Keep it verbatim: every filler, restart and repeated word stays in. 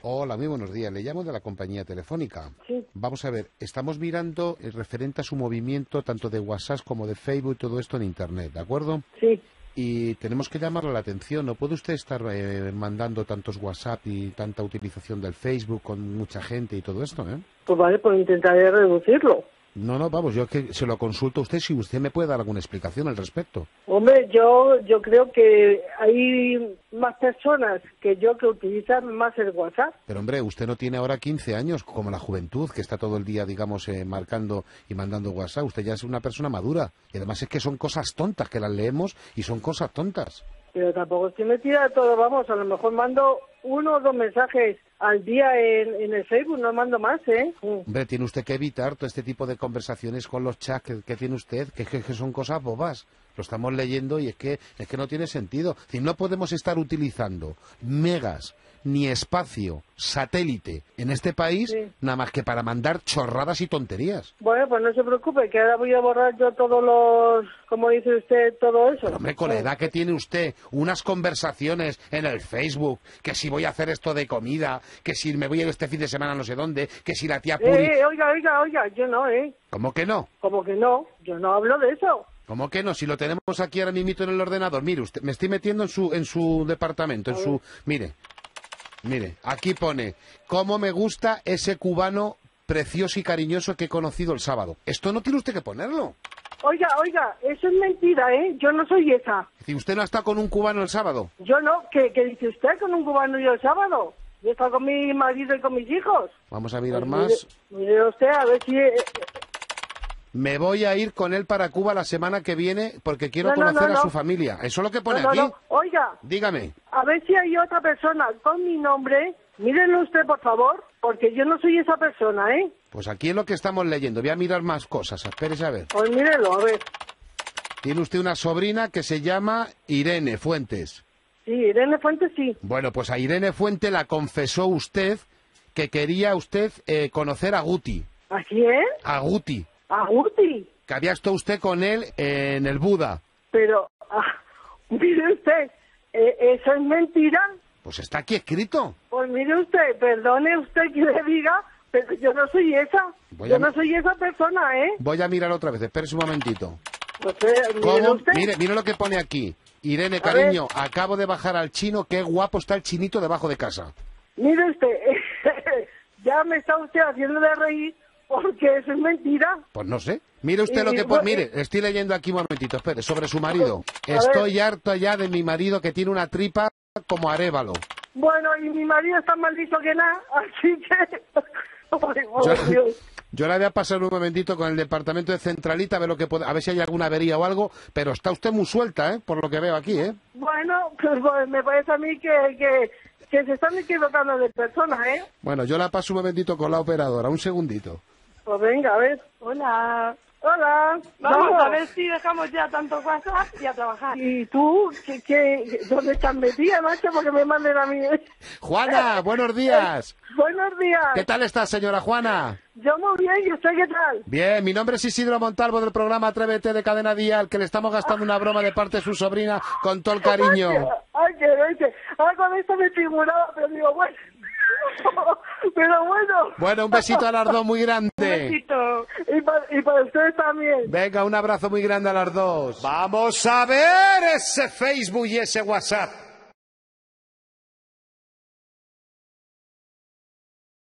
Hola, muy buenos días. Le llamo de la compañía telefónica. Sí. Vamos a ver, estamos mirando el referente a su movimiento tanto de WhatsApp como de Facebook, todo esto en Internet, ¿de acuerdo? Sí. Y tenemos que llamarle la atención. ¿No puede usted estar eh, mandando tantos WhatsApp y tanta utilización del Facebook con mucha gente y todo esto, eh? Pues vale, pues intentaré reducirlo. No, no, vamos, yo que se lo consulto a usted si usted me puede dar alguna explicación al respecto. Hombre, yo yo creo que hay más personas que yo que utilizan más el WhatsApp. Pero hombre, usted no tiene ahora quince años como la juventud que está todo el día, digamos, eh, marcando y mandando WhatsApp. Usted ya es una persona madura. Y además es que son cosas tontas que las leemos y son cosas tontas. Pero tampoco estoy metida de todo, vamos, a lo mejor mando uno o dos mensajes al día en, en el Facebook, no mando más, ¿eh? Hombre, tiene usted que evitar todo este tipo de conversaciones con los chats que, que tiene usted, que, que, que son cosas bobas. Lo estamos leyendo y es que es que no tiene sentido. Si no podemos estar utilizando megas ni espacio, satélite en este país, Sí. nada más que para mandar chorradas y tonterías. Bueno, pues no se preocupe, que ahora voy a borrar yo todos los, como dice usted, todo eso. Pero, hombre, con la edad que tiene usted, unas conversaciones en el Facebook, que si voy a hacer esto de comida, que si me voy a ir este fin de semana no sé dónde, que si la tía Puri... Eh, oiga, oiga, oiga, yo no, ¿eh? ¿Cómo que no? Como que no, yo no hablo de eso. ¿Cómo que no? Si lo tenemos aquí ahora mismo en el ordenador. Mire, usted, me estoy metiendo en su, en su departamento, en su... Mire, mire, aquí pone, ¿cómo me gusta ese cubano precioso y cariñoso que he conocido el sábado? Esto no tiene usted que ponerlo. Oiga, oiga, eso es mentira, ¿eh? Yo no soy esa. Si usted no está con un cubano el sábado. Yo no, ¿qué, qué dice usted con un cubano yo el sábado? Yo he estado con mi marido y con mis hijos. Vamos a mirar Pues más. Mire, mire usted, a ver si... eh, Me voy a ir con él para Cuba la semana que viene porque quiero No, no, conocer no, a no. su familia. ¿Eso es lo que pone no, no, aquí? no. Oiga, Dígame. a ver si hay otra persona con mi nombre. Mírenlo usted, por favor, porque yo no soy esa persona, ¿eh? Pues aquí es lo que estamos leyendo. Voy a mirar más cosas. Espérese a ver. Pues mírenlo, a ver. Tiene usted una sobrina que se llama Irene Fuentes. Sí, Irene Fuentes sí. Bueno, pues a Irene Fuente la confesó usted que quería usted eh, conocer a Guti. ¿A quién? A Guti. A Guti. Que había estado usted con él en el Buda. Pero, ah, mire usted, eh, ¿eso es mentira? Pues está aquí escrito. Pues mire usted, perdone usted que le diga, pero yo no soy esa. Voy yo a- no soy esa persona, ¿eh? Voy a mirar otra vez. Espérese un momentito. Pues, eh, mire ¿Cómo? usted. Mire, mire lo que pone aquí. Irene, A cariño, acabo de bajar al chino. Qué guapo está el chinito debajo de casa. Mire usted, ya me está usted haciendo de reír porque eso es mentira. Pues no sé. Mire usted Y- lo que y- pone. bueno, Mire, estoy leyendo aquí un momentito. Espere, sobre su marido. A ver. Estoy harto ya de mi marido que tiene una tripa como arévalo. Bueno, y mi marido está más listo que nada, así que... Ay, por Yo, Dios. yo le voy a pasar un momentito con el departamento de Centralita a ver, lo que puede, a ver si hay alguna avería o algo, pero está usted muy suelta, ¿eh? Por lo que veo aquí, ¿eh? Bueno, pues, pues, me parece a mí que, que, que se están equivocando de personas, ¿eh? Bueno, yo la paso un momentito con la operadora, un segundito. Pues venga, a ver. Hola. Hola. Vamos a ver si dejamos ya tanto WhatsApp y a trabajar. ¿Y tú? ¿Qué, qué, ¿Dónde estás metida, macho? Porque me manden a mí. Juana, buenos días. Buenos días. ¿Qué tal está, señora Juana? Yo muy bien, ¿y usted qué tal? Bien, mi nombre es Isidro Montalvo del programa Atrévete de Cadena Dial, que le estamos gastando una broma de parte de su sobrina con todo el cariño. Ay, que leche. Ah, con esto me figuraba, pero digo, bueno. Pero bueno. Bueno, un besito a las dos muy grande. Un besito. Y para, y para ustedes también. Venga, un abrazo muy grande a las dos. Vamos a ver ese Facebook y ese WhatsApp.